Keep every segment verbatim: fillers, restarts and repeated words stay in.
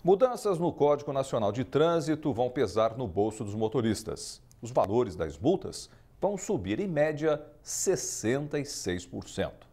Mudanças no Código Nacional de Trânsito vão pesar no bolso dos motoristas. Os valores das multas vão subir em média sessenta e seis por cento.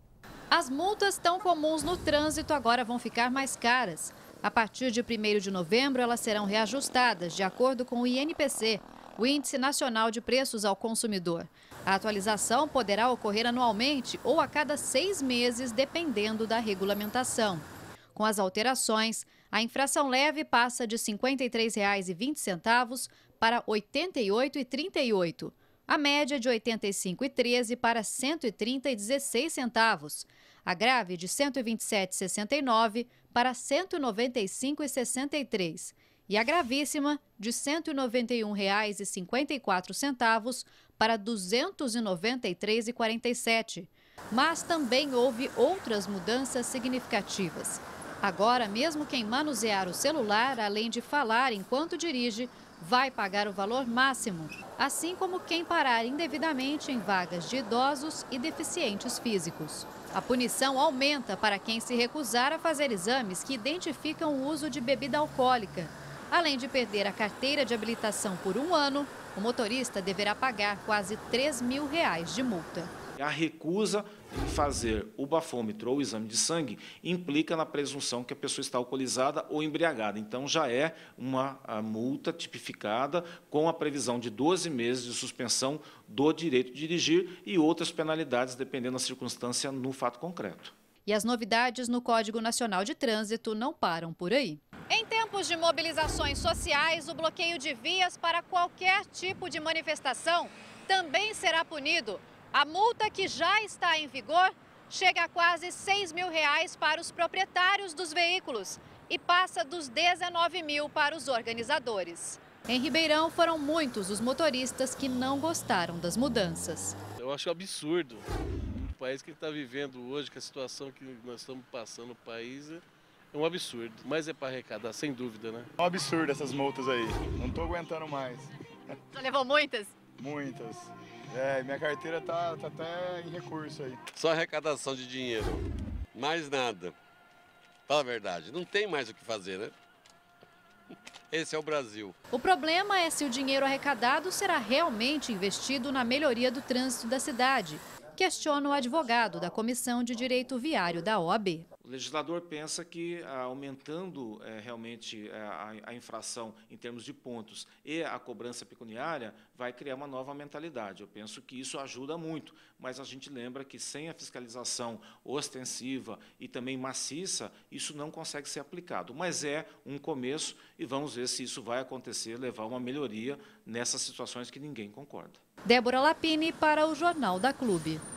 As multas tão comuns no trânsito agora vão ficar mais caras. A partir de primeiro de novembro, elas serão reajustadas de acordo com o I N P C, o Índice Nacional de Preços ao Consumidor. A atualização poderá ocorrer anualmente ou a cada seis meses, dependendo da regulamentação. Com as alterações, a infração leve passa de cinquenta e três reais e vinte centavos para oitenta e oito reais e trinta e oito centavos. A média de oitenta e cinco reais e treze centavos para cento e trinta reais e dezesseis centavos. A grave de cento e vinte e sete reais e sessenta e nove centavos para cento e noventa e cinco reais e sessenta e três centavos. E a gravíssima de cento e noventa e um reais e cinquenta e quatro centavos para duzentos e noventa e três reais e quarenta e sete centavos. Mas também houve outras mudanças significativas. Agora, mesmo quem manusear o celular, além de falar enquanto dirige, vai pagar o valor máximo, assim como quem parar indevidamente em vagas de idosos e deficientes físicos. A punição aumenta para quem se recusar a fazer exames que identificam o uso de bebida alcoólica. Além de perder a carteira de habilitação por um ano, o motorista deverá pagar quase três mil reais de multa. A recusa em fazer o bafômetro ou o exame de sangue implica na presunção que a pessoa está alcoolizada ou embriagada. Então, já é uma multa tipificada com a previsão de doze meses de suspensão do direito de dirigir e outras penalidades, dependendo da circunstância no fato concreto. E as novidades no Código Nacional de Trânsito não param por aí. Em tempos de mobilizações sociais, o bloqueio de vias para qualquer tipo de manifestação também será punido. A multa, que já está em vigor, chega a quase seis mil reais para os proprietários dos veículos e passa dos dezenove mil para os organizadores. Em Ribeirão, foram muitos os motoristas que não gostaram das mudanças. Eu acho absurdo. O país que está vivendo hoje, com a situação que nós estamos passando no país, é um absurdo. Mas é para arrecadar, sem dúvida, né? É um absurdo essas multas aí. Não estou aguentando mais. Já levou muitas? Muitas. É, minha carteira tá, tá até em recurso aí. Só arrecadação de dinheiro, mais nada. Fala a verdade, não tem mais o que fazer, né? Esse é o Brasil. O problema é se o dinheiro arrecadado será realmente investido na melhoria do trânsito da cidade. Questiona o advogado da Comissão de Direito Viário da O A B. O legislador pensa que, aumentando é, realmente a, a infração em termos de pontos e a cobrança pecuniária, vai criar uma nova mentalidade. Eu penso que isso ajuda muito, mas a gente lembra que sem a fiscalização ostensiva e também maciça, isso não consegue ser aplicado. Mas é um começo e vamos ver se isso vai acontecer, levar uma melhoria nessas situações que ninguém concorda. Débora Lapini para o Jornal da Clube.